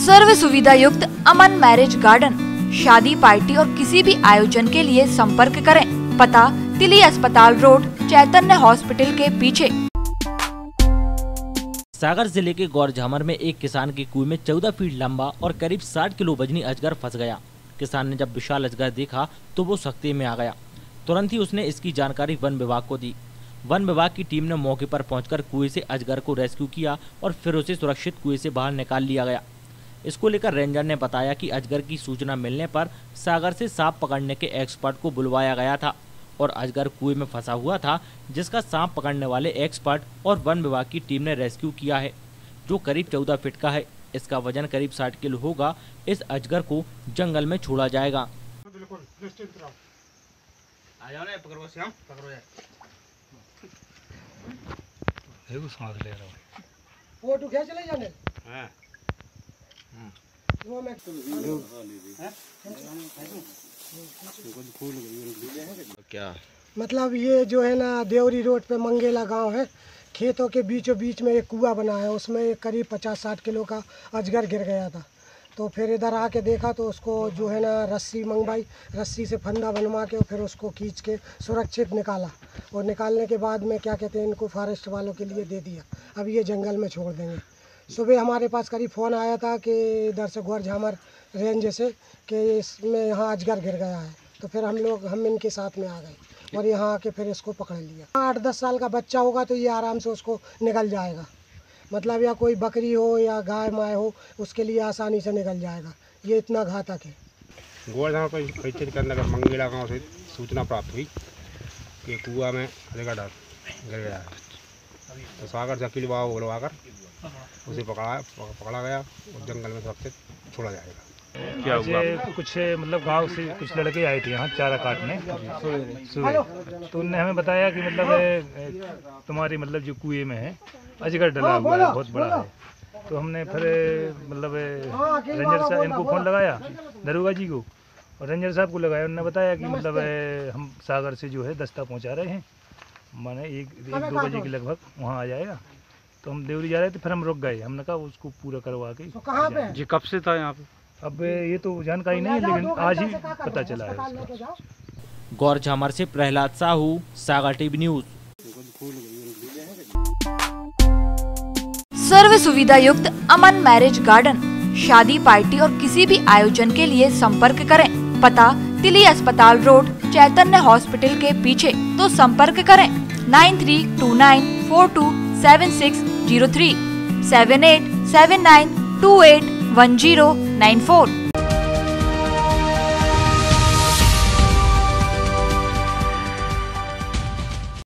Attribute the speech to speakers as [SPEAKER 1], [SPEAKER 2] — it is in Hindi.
[SPEAKER 1] सर्व सुविधा युक्त अमन मैरिज गार्डन। शादी पार्टी और किसी भी आयोजन के लिए संपर्क करें। पता तिली अस्पताल रोड, चैतन्य हॉस्पिटल के पीछे।
[SPEAKER 2] सागर जिले के गौरझामर में एक किसान के कुएं में 14 फीट लंबा और करीब 60 किलो वजनी अजगर फंस गया। किसान ने जब विशाल अजगर देखा तो वो सख्ते में आ गया। तुरंत ही उसने इसकी जानकारी वन विभाग को दी। वन विभाग की टीम ने मौके पर पहुंचकर कुएं से अजगर को रेस्क्यू किया और फिर उसे सुरक्षित कुएं से बाहर निकाल लिया गया। इसको लेकर रेंजर ने बताया कि अजगर की सूचना मिलने पर सागर से सांप पकड़ने के एक्सपर्ट को बुलवाया गया था और अजगर कुएं में फंसा हुआ था, जिसका सांप पकड़ने वाले एक्सपर्ट और वन विभाग की टीम ने रेस्क्यू किया है, जो करीब 14 फीट का है। इसका वजन करीब 60 किलो होगा। इस अजगर को जंगल में छोड़ा जाएगा।
[SPEAKER 3] फोटो खींच ले जाने।
[SPEAKER 4] क्या
[SPEAKER 3] मतलब ये जो है ना, देवरी रोड पे मंगेला गांव है। खेतों के बीचों बीच में एक कुआं बना है, उसमें करीब 50-60 किलो का अजगर गिर गया था। तो फिर इधर आके देखा तो उसको जो है ना रस्सी मंगवाई, रस्सी से फंदा बनवा के और फिर उसको खींच के सुरक्षित निकाला। और निकालने के बाद में क्या कहते हैं, इनको फॉरेस्ट वालों के लिए दे दिया। अब ये जंगल में छोड़ देंगे। सुबह हमारे पास करीब फ़ोन आया था कि इधर से गौरझामर रेंज से कि इसमें यहाँ अजगर गिर गया है। तो फिर हम इनके साथ में आ गए और यहाँ आके फिर इसको पकड़ लिया। 8-10 साल का बच्चा होगा तो ये आराम से उसको निकल जाएगा। मतलब या कोई बकरी हो या गाय माय हो, उसके लिए आसानी से निकल जाएगा। ये इतना घातक है।
[SPEAKER 5] गौरझामर परिक्षेत्र के अंदर मंगेला गांव से सूचना प्राप्त हुई कि कुआं में अजगर गिर गया है। तो सागर से अकील बाबा बुलवाकर उसे पकड़ा गया और जंगल में सुरक्षित छोड़ा जाएगा।
[SPEAKER 6] क्या हुआ? कुछ मतलब गांव से कुछ लड़के आए थे यहाँ चारा काटने सुबह। तो उनने हमें बताया कि मतलब तुम्हारी मतलब जो कुएं में है अजगर डला हुआ है, बहुत बड़ा है। तो हमने फिर मतलब रेंजर साहब इनको फ़ोन लगाया, दरोगा जी को, और रेंजर साहब को लगाया। उन्होंने बताया कि मतलब हम सागर से जो है दस्ता पहुँचा रहे हैं, माने 1-2 बजे के लगभग वहाँ आ जाएगा। तो हम देवरी जा रहे थे, फिर हम रुक गए। हमने कहा उसको पूरा करवा के।
[SPEAKER 3] तो कहाँ पे
[SPEAKER 4] जी कब से था यहाँ पे?
[SPEAKER 6] अब ये तो जानकारी नहीं है, लेकिन आज ही पता चला है।
[SPEAKER 2] गौरझामर से प्रहलाद साहू, सागर टीवी न्यूज।
[SPEAKER 1] सर्व सुविधा युक्त अमन मैरिज गार्डन। शादी पार्टी और किसी भी आयोजन के लिए संपर्क करें। पता तिली अस्पताल रोड, चैतन्य हॉस्पिटल के पीछे। तो संपर्क करें 9329427603 7879281094।